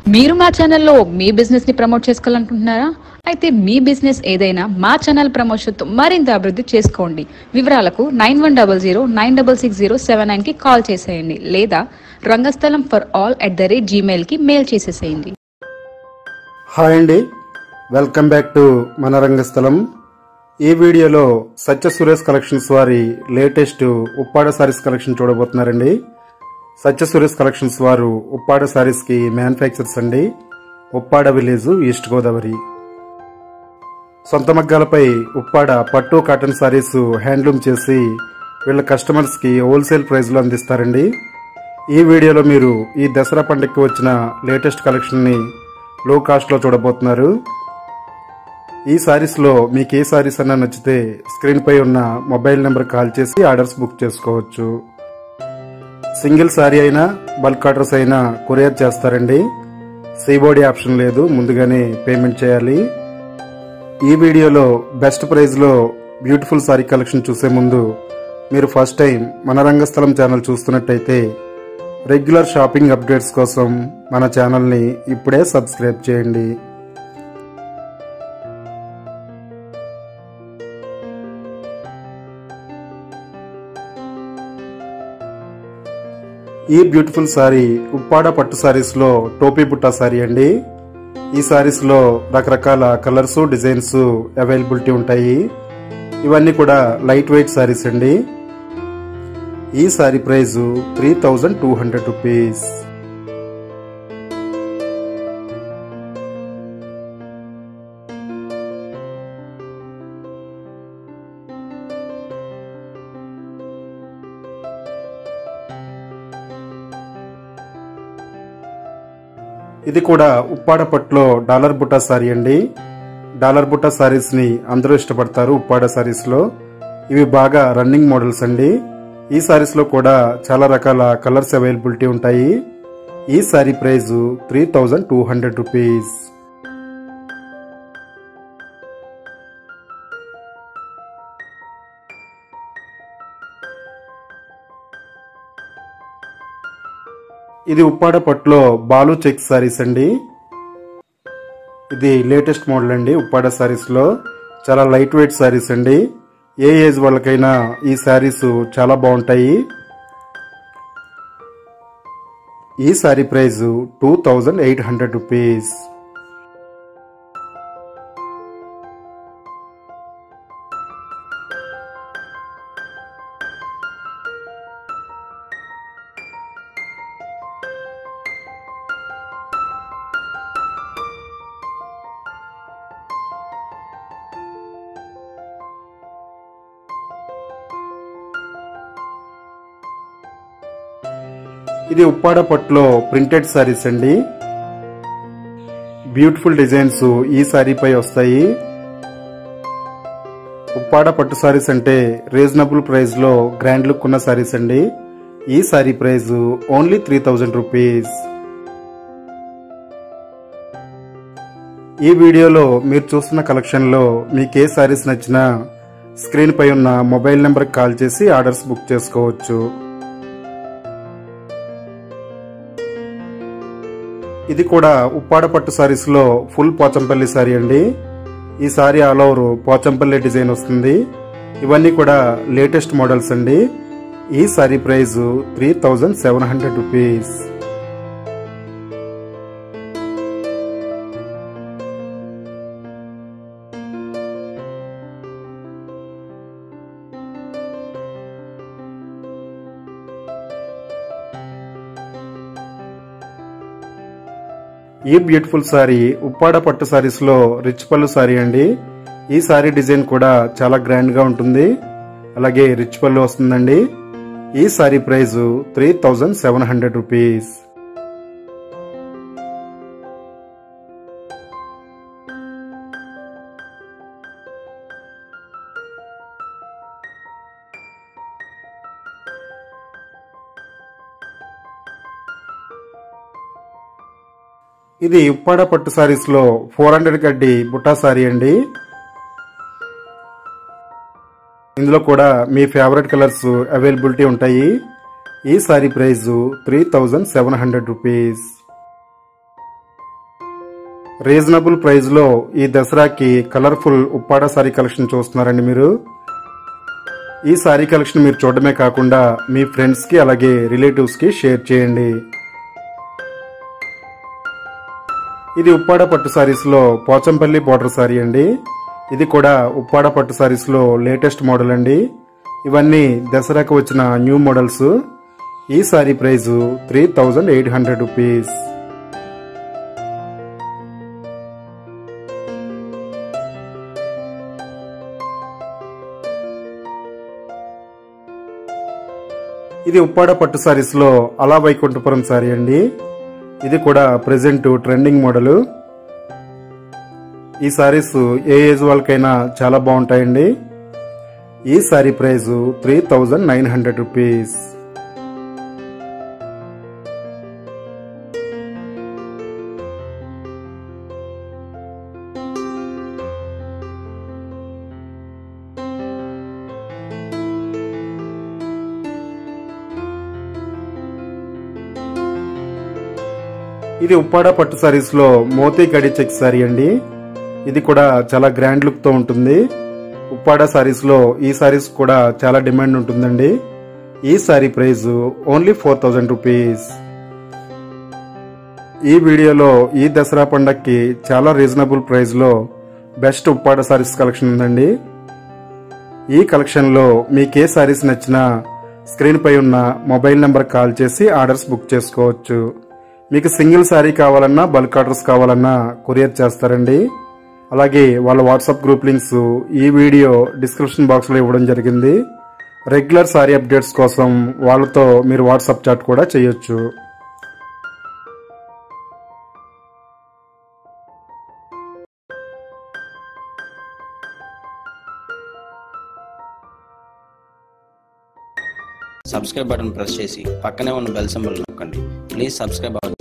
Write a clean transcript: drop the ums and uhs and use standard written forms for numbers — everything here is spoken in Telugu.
మీరు మా ఛానల్లో మీ బిజినెస్ ని ప్రమోట్ చేసుకోవాలనుకుంటున్నారా? అయితే మీ బిజినెస్ ఏదైనా మా ఛానల్ ప్రమోషన్ తో మరింత అభివృద్ధి చేసుకోండి. వివరాలకు 9100966079 కి కాల్ చేసేయండి లేదా rangastalam4all@gmail కి మెయిల్ చేసేసేయండి. హాయ్ అండి, వెల్కమ్ బ్యాక్ టు మన రంగస్థలం. ఈ వీడియోలో సత్య సురేష్ కలెక్షన్స్ వారి లేటెస్ట్ ఉప్పాడ సారీస్ కలెక్షన్ చూడబోతున్నారండి. సత్య సురేష్ కలెక్షన్స్ వారు ఉప్పాడ సారీస్ కి మ్యానుఫ్యాక్చర్స్ అండి. Uppada village, east Godavari. సొంత మగ్గాలపై ఉప్పాడ పట్టు కాటన్ సారీస్ హ్యాండ్లూమ్ చేసి వీళ్ళ కస్టమర్స్ కి హోల్సేల్ ప్రైస్ లో అందిస్తారండి. ఈ వీడియోలో మీరు ఈ దసరా పండుగకి వచ్చిన లేటెస్ట్ కలెక్షన్ ని లో కాస్ట్ లో చూడబోతున్నారు. ఈ సారీస్ లో మీకు ఏ సారీస్ అన్నా నచ్చితే స్క్రీన్ పై ఉన్న మొబైల్ నెంబర్ కాల్ చేసి ఆర్డర్స్ బుక్ చేసుకోవచ్చు. సింగిల్ సారీ అయినా బల్క్ ఆర్డర్స్ అయినా కొరియర్ చేస్తారండి. సీబోడీ ఆప్షన్ లేదు, ముందుగానే పేమెంట్ చేయాలి. ఈ వీడియోలో బెస్ట్ ప్రైస్ లో బ్యూటిఫుల్ సారీ కలెక్షన్ చూసే ముందు మీరు ఫస్ట్ టైం మన రంగస్థలం ఛానల్ చూస్తున్నట్టయితే రెగ్యులర్ షాపింగ్ అప్డేట్స్ కోసం మన ఛానల్ ని ఇప్పుడే సబ్స్క్రైబ్ చేయండి. ఈ బ్యూటిఫుల్ సారీ ఉప్పాడ పట్టు సారీస్ లో టోపీ బుట్టా సారీ అండి. ఈ సారీస్ లో రకరకాల కలర్స్, డిజైన్స్ అవైలబిలిటీ ఉంటాయి. ఇవన్నీ కూడా లైట్ వెయిట్ సారీస్ అండి. ఈ సారీ ప్రైస్ 3200 రూపీస్. ఇది కూడా ఉప్పాడ పట్టులో డాలర్ బుట్టా సారీ అండి. డాలర్ బుట్టా సారీస్ ని అందరూ ఇష్టపడతారు ఉప్పాడ సారీస్ లో. ఇవి బాగా రన్నింగ్ మోడల్స్ అండి. ఈ సారీస్ లో కూడా చాలా రకాల కలర్స్ అవైలబిలిటీ ఉంటాయి. ఈ సారీ ప్రైస్ 3200 రూపీస్. ఇది ఉప్పాడ పట్టులో బాలు చెక్ సారీస్ అండి. ఇది లేటెస్ట్ మోడల్ అండి. ఉప్పాడ సారీస్ లో చాలా లైట్ వెయిట్ సారీస్ అండి. ఏ ఏజ్ వాళ్ళకైనా ఈ సారీస్ చాలా బాగుంటాయి. ఈ సారీ ప్రైస్ 2800 రూపీస్. ఇది ఉప్పాడ పట్టులో ప్రింటెడ్ సారీస్ అండి. బ్యూటిఫుల్ డిజైన్స్ ఈ సారీ పై వస్తాయి. ఉప్పాడ పట్టు సారీస్ అంటే రీజనబుల్ ప్రైస్ లో గ్రాండ్ లుక్ ఉన్న సారీస్ అండి. ఈ సారీ ప్రైస్ ఓన్లీ 3000 రూపీస్. ఈ వీడియోలో మీరు చూస్తున్న కలెక్షన్ లో మీకు ఏ సారీస్ నచ్చినా స్క్రీన్ పై ఉన్న మొబైల్ నెంబర్ కాల్ చేసి ఆర్డర్స్ బుక్ చేసుకోవచ్చు. ఇది కూడా ఉప్పాడ పట్టు సారీస్ లో ఫుల్ పోచంపల్లి సారీ అండి. ఈ sari all over Pochampally design వస్తుంది. ఇవన్నీ కూడా లేటెస్ట్ మోడల్స్ అండి. ఈ సారీ ప్రైస్ 3700 రూపీస్. ఈ బ్యూటిఫుల్ సారీ ఉప్పాడ పట్టు సారీస్ లో రిచ్ పళ్ళు సారీ అండి. ఈ సారీ డిజైన్ కూడా చాలా గ్రాండ్ గా ఉంటుంది. అలాగే రిచ్ పళ్ళు వస్తుందండి. ఈ సారీ ప్రైస్ 3700 రూపీస్. ఇది ఉప్పాడ పట్టు సారీస్ లో 400 గడ్డి బుట్టా సారీ అండి. ఇందులో కూడా మీ ఫేవరెట్ కలర్స్ అవైలబిలిటీ ఉంటాయి. ఈ sari price 3700 rupees. Reasonable price లో ఈ దసరాకి కలర్ఫుల్ ఉప్పాడ సారీ కలెక్షన్ చూస్తున్నారండి మీరు. ఈ సారీ కలెక్షన్ మీరు చూడడమే కాకుండా మీ ఫ్రెండ్స్ కి అలాగే రిలేటివ్స్ కి షేర్ చేయండి. ఇది ఉప్పాడ పట్టు సారీస్ లో పోచంపల్లి బోర్డర్ సారీ అండి. ఇది కూడా ఉప్పాడ పట్టు సారీస్ లో లేటెస్ట్ మోడల్ అండి. ఇవన్నీ దసరాకు వచ్చిన న్యూ మోడల్స్. ఈ సారీ ప్రైస్ 3800 రూపీస్. ఇది ఉప్పాడ పట్టు సారీస్ లో అలా వైకుంఠపురం సారీ అండి. ఇది కూడా ప్రెజెంట్ ట్రెండింగ్ మోడల్. ఈ సారీస్ ఏ ఏజ్ వాళ్ళకైనా చాలా బాగుంటాయండి. ఈ సారీ ప్రైస్ 3900 రూపీస్. ఇది ఉప్పాడ పట్టు సారీస్ లో మోతీ కడి చెక్ సారీ అండి. ఇది కూడా చాలా గ్రాండ్ లుక్ తో ఉంటుంది. ఉప్పాడ సారీస్ లో ఈ సారీస్ కూడా చాలా డిమాండ్ ఉంటుందండి. ఈ సారీ ప్రైస్ ఓన్లీ 4000 రూపీస్. ఈ వీడియోలో ఈ దసరా పండక్కి చాలా రీజనబుల్ ప్రైస్ లో బెస్ట్ ఉప్పాడ సారీస్ కలెక్షన్ ఉందండి. ఈ కలెక్షన్ లో మీకే సారీస్ నచ్చినా స్క్రీన్ పై ఉన్న మొబైల్ నెంబర్ కాల్ చేసి ఆర్డర్స్ బుక్ చేసుకోవచ్చు. మీకు సింగిల్ సారీ కావాలన్నా బల్క్ ఆర్డర్స్ కావాలన్నా కొరియర్ చేస్తారండి. అలాగే వాళ్ళ వాట్సాప్ గ్రూప్ లింక్స్ ఈ వీడియో డిస్క్రిప్షన్ బాక్స్ లో ఇవ్వడం జరిగింది. రెగ్యులర్ సారీ అప్డేట్స్ కోసం వాళ్ళతో మీరు వాట్సాప్ చాట్ కూడా చేయొచ్చు. సబ్స్క్రైబ్ బటన్ ప్రెస్ చేసి పక్కనే ఉన్న బెల్ సింబల్ నొక్కండి. Please subscribe